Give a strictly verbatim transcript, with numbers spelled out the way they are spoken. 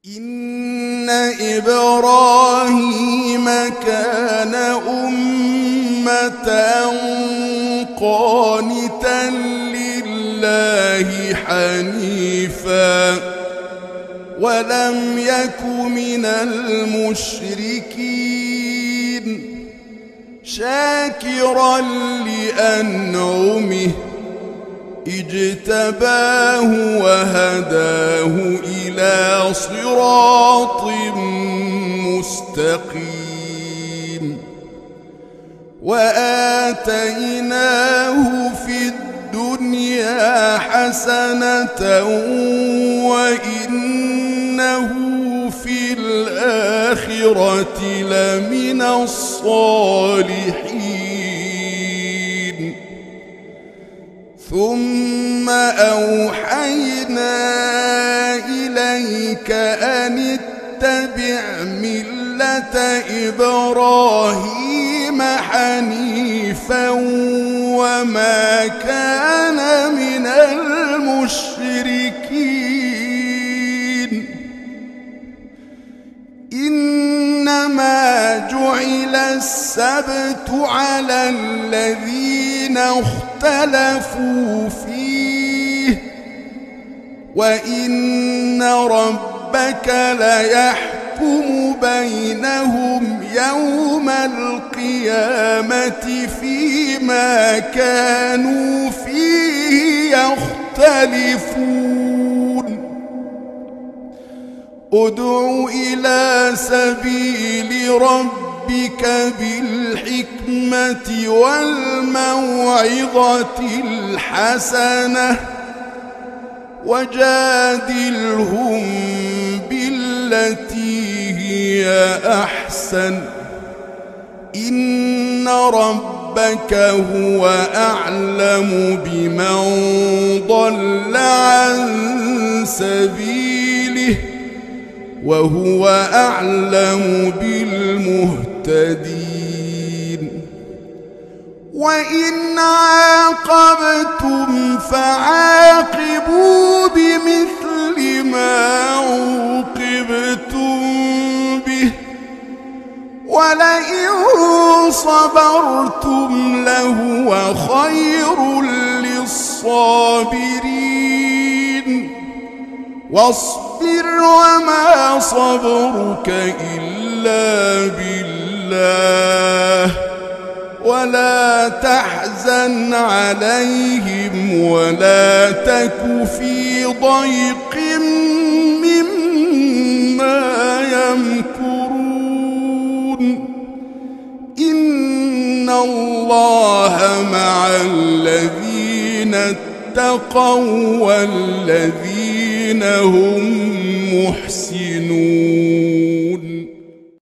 إن إبراهيم كان أمة قانتا لله حنيفا ولم يك من المشركين شاكرا لأنعمه اجتباه وهداه إلى صراط مستقيم وآتيناه في الدنيا حسنة وإنه في الآخرة لمن الصالحين ثم أوحينا إليك أن اتبع ملة إبراهيم حنيفا وما كان من المشركين إنما جعل السبت على الذين اختلفوا فيه وإن ربك ليحكم بينهم يوم القيامة فيما كانوا فيه يختلفون ادع إلى سبيل ربك بالحكمة والموعظة الحسنة وجادلهم بالتي هي أحسن إن ربك هو أعلم بمن ضل عن سبيله وهو أعلم بالمهتدين وإن عاقبتم فعاقبوا بمثل ما عوقبتم به ولئن صبرتم لهو خير للصابرين واصبر وما صبرك إلا بالله ولا تحزن عليهم ولا تك في ضيق مما يمكرون إن الله مع الذين اتقوا والذين هم محسنون.